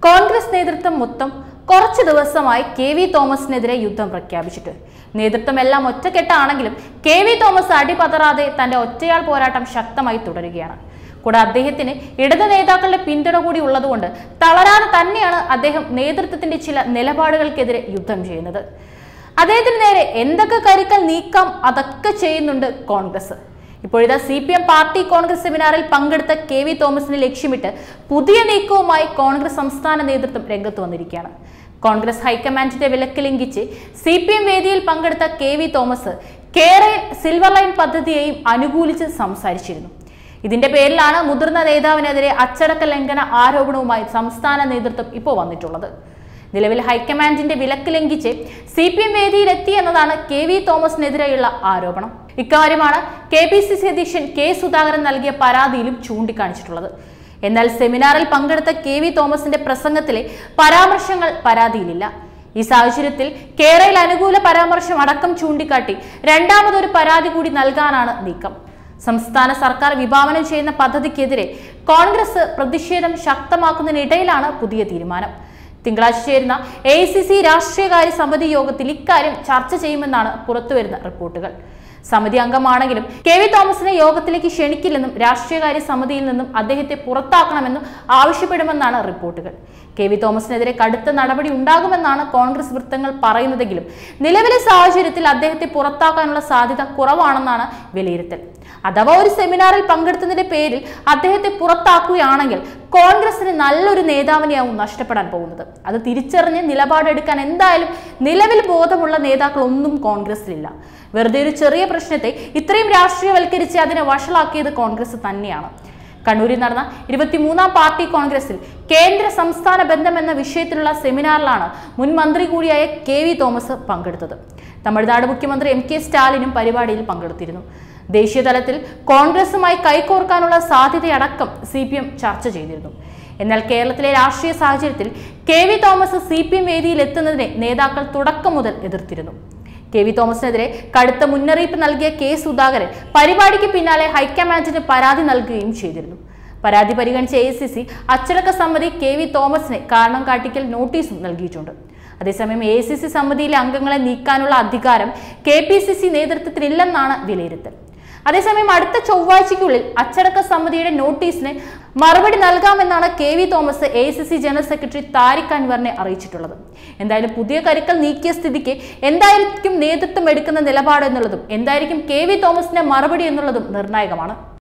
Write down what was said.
കോൺഗ്രസ് നേതൃത്വം മൊത്തം കുറച്ച് ദിവസമായി കെ.വി. തോമസിനെതിരെ യുദ്ധം പ്രഖ്യാപിച്ചിട്ട് നേതൃത്വം എല്ലാം ഒറ്റക്കെട്ടാണെങ്കിലും കെ.വി. തോമസ് അടിപതറാതെ തന്റെ ഒറ്റയാൾ പോരാട്ടം ശക്തമായി തുടരുകയാണ്. കൂടെ അദ്ദേഹത്തിന് ഇടത് നേതാക്കളുടെ പിന്തുണ കൂടി ഉള്ളതുകൊണ്ട് തളരാതെ തന്നെയാണ് അദ്ദേഹം നേതൃത്വത്തിന്റെ ചില നിലപാടുകൾക്കെതിരെ യുദ്ധം ചെയ്യുന്നത്. അദ്ദേഹത്തിന് നേരെ എന്തൊക്കെ കരുക്കൾ നീക്കാം അതൊക്കെ ചെയ്യുന്നുണ്ട് കോൺഗ്രസ്. ഇപ്പോഴിതാ CPM പാർട്ടി കോൺഗ്രസ് സെമിനാറിൽ പങ്കെടുത്ത കെ.വി. തോമസിനെ ലക്ഷ്യമിട്ട് പുതിയ നീക്കവുമായി കോൺഗ്രസ് സംസ്ഥാന നേതൃത്വം രംഗത്ത് വന്നിരിക്കുകയാണ്. കോൺഗ്രസ് ഹൈക്കമാൻഡിന്റെ വിലക്ക് ലംഘിച്ച് CPM വേദിയിൽ പങ്കെടുത്ത കെ.വി. തോമസ് കേരള സിൽവർ ലൈൻ പദ്ധതിയെയും അനുകൂലിച്ച് സംസാരിച്ചിരുന്നു. ഇതിന്റെ പേരിലാണ് മുതിർന്ന നേതാവിനെതിരെ അച്ചടക്ക ലംഘന ആരോപണവുമായി സംസ്ഥാന നേതൃത്വം ഇപ്പോൾ വന്നിട്ടുള്ളത്. നിലവിൽ ഹൈക്കമാൻഡിന്റെ വിലക്ക് ലംഘിച്ച് CPM വേദിയിലെത്തി എന്നതാണ് കെ.വി. തോമസിനെതിരെയുള്ള ആരോപണം. ഇക്കാര്യമാണ് KPCC അധ്യക്ഷൻ കെ. സുധാകരൻ നൽകിയ പരാതിയിലും ചൂണ്ടിക്കാണിച്ചിട്ടുള്ളത്. എന്നാൽ സെമിനാറിൽ പങ്കെടുത്ത കെ.വി. തോമസിന്റെ പ്രസംഗത്തിലെ പരാമർശങ്ങൾ പരാതിയിലില്ല. ഈ സാഹചര്യത്തിൽ കേരള അനുകൂല പരാമർശം അടക്കം ചൂണ്ടിക്കാട്ടി രണ്ടാമതൊരു പരാതി കൂടി നൽകാനാണ് നീക്കം. സംസ്ഥാന സർക്കാർ വിഭാവനം ചെയ്യുന്ന പദ്ധതിക്കെതിരെ കോൺഗ്രസ് പ്രതിഷേധം ശക്തമാക്കുന്നതിനിടയിലാണ് പുതിയ തീരുമാനം. തിങ്കളാഴ്ച ചേരുന്ന AICC രാഷ്ട്രീയകാര്യ സമിതി യോഗത്തിൽ ഇക്കാര്യം ചർച്ച ചെയ്യുമെന്നാണ് പുറത്തുവരുന്ന റിപ്പോർട്ടുകൾ. സമിതി അംഗമാണെങ്കിലും കെ.വി. തോമസിനെ യോഗത്തിലേക്ക് ക്ഷണിക്കില്ലെന്നും രാഷ്ട്രീയകാര്യ സമിതിയിൽ നിന്നും അദ്ദേഹത്തെ പുറത്താക്കണമെന്നും ആവശ്യപ്പെടുമെന്നാണ് റിപ്പോർട്ടുകൾ. കെ.വി. തോമസിനെതിരെ കടുത്ത നടപടി ഉണ്ടാകുമെന്നാണ് കോൺഗ്രസ് വൃത്തങ്ങൾ പറയുന്നതെങ്കിലും നിലവിലെ സാഹചര്യത്തിൽ അദ്ദേഹത്തെ പുറത്താക്കാനുള്ള സാധ്യത കുറവാണെന്നാണ് വിലയിരുത്തൽ. അഥവാ ഒരു സെമിനാറിൽ പങ്കെടുത്തതിന്റെ പേരിൽ അദ്ദേഹത്തെ പുറത്താക്കുകയാണെങ്കിൽ കോൺഗ്രസിന് നല്ലൊരു നേതാവിനെയാവും നഷ്ടപ്പെടാൻ പോകുന്നത്. അത് തിരിച്ചറിഞ്ഞ് നിലപാടെടുക്കാൻ എന്തായാലും നിലവിൽ ബോധമുള്ള നേതാക്കളൊന്നും കോൺഗ്രസിലില്ല. വെറുതെ ഒരു ചെറിയ പ്രശ്നത്തെ ഇത്രയും രാഷ്ട്രീയവൽക്കരിച്ച് അതിനെ വഷളാക്കിയത് കോൺഗ്രസ് തന്നെയാണ്. കണ്ണൂരിൽ നടന്ന 23ാം പാർട്ടി കോൺഗ്രസിൽ കേന്ദ്ര സംസ്ഥാന ബന്ധം എന്ന വിഷയത്തിലുള്ള സെമിനാറിലാണ് മുൻ മന്ത്രി കൂടിയായ കെ.വി. തോമസ് പങ്കെടുത്തത്. തമിഴ്നാട് മുഖ്യമന്ത്രി M.K. സ്റ്റാലിനും പരിപാടിയിൽ പങ്കെടുത്തിരുന്നു. ദേശീയ തലത്തിൽ കോൺഗ്രസുമായി കൈകോർക്കാനുള്ള സാധ്യതയടക്കം CPM ചർച്ച ചെയ്തിരുന്നു. എന്നാൽ കേരളത്തിലെ രാഷ്ട്രീയ സാഹചര്യത്തിൽ കെ.വി. തോമസ് CPM വേദിയിൽ എത്തുന്നതിനെ നേതാക്കൾ തുടക്കം മുതൽ എതിർത്തിരുന്നു. കെ.വി. തോമസിനെതിരെ കടുത്ത മുന്നറിയിപ്പ് നൽകിയ കെ. സുധാകരൻ പരിപാടിക്ക് പിന്നാലെ ഹൈക്കമാൻഡിന് പരാതി നൽകുകയും ചെയ്തിരുന്നു. പരാതി പരിഗണിച്ച AICC അച്ചടക്ക സമിതി കെ.വി. തോമസിനെ കാരണം കാട്ടിക്കൽ നോട്ടീസും നൽകിയിട്ടുണ്ട്. അതേസമയം AICC സമിതിയിലെ അംഗങ്ങളെ നീക്കാനുള്ള അധികാരം KPCC നേതൃത്വത്തിനില്ലെന്നാണ് വിലയിരുത്തൽ. അതേസമയം അടുത്ത ചൊവ്വാഴ്ചയ്ക്കുള്ളിൽ അച്ചടക്ക സമിതിയുടെ നോട്ടീസിന് മറുപടി നൽകാമെന്നാണ് K V. Thomas AICC general secretary Tariq അൻവറിനെ അറിയിച്ചിട്ടുള്ളത്. എന്തായാലും പുതിയ കരുക്കൾ നീക്കിയ സ്ഥിതിക്ക് എന്തായിരിക്കും നേതൃത്വം എടുക്കുന്ന നിലപാട് എന്നുള്ളതും എന്തായിരിക്കും കെ.വി. തോമസിന്റെ മറുപടി എന്നുള്ളതും നിർണായകമാണ്.